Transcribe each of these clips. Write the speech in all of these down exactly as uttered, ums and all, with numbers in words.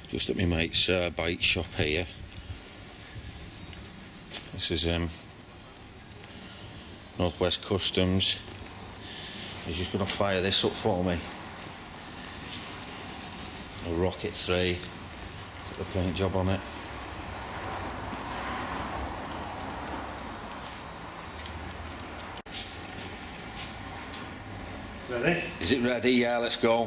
Just at my mate's uh, bike shop here. This is um, Northwest Customs. He's just going to fire this up for me. A Rocket three. Got the paint job on it. Ready? Is it ready? Yeah, let's go.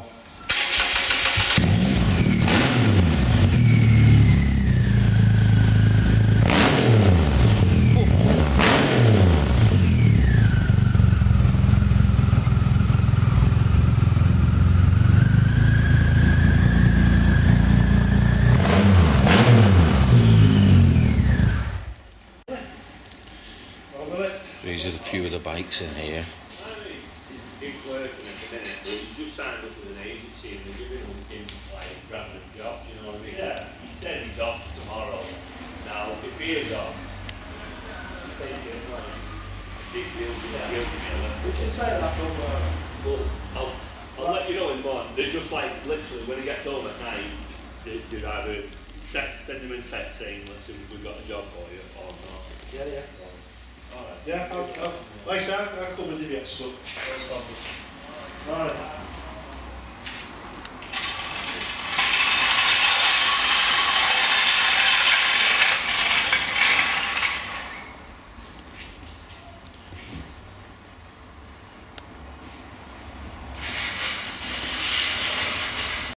These are a few of the bikes in here. He's working at the minute, but he's just signed up with an agency and they're giving him like random jobs, you know what I mean? Yeah. He says he's off tomorrow. Now, if he is off, take it like big deal, yeah. We can say that from uh, but I'll, I'll let you know in the morning. They're just like literally when he gets home at night, they, they'd either send him a text saying, listen, we've got a job for you or not. Yeah, yeah. Alright. Yeah, I'll, I'll, like I said, I'll come and give you a stuff. Alright.